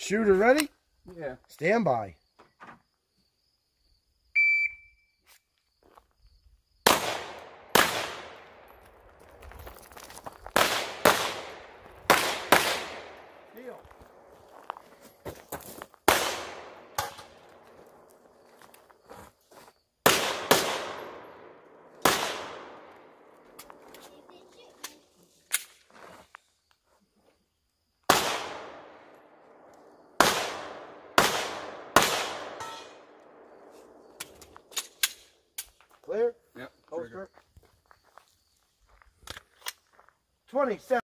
Shooter ready? Yeah. Stand by. Deal. Clear? Yep. Holster. 27.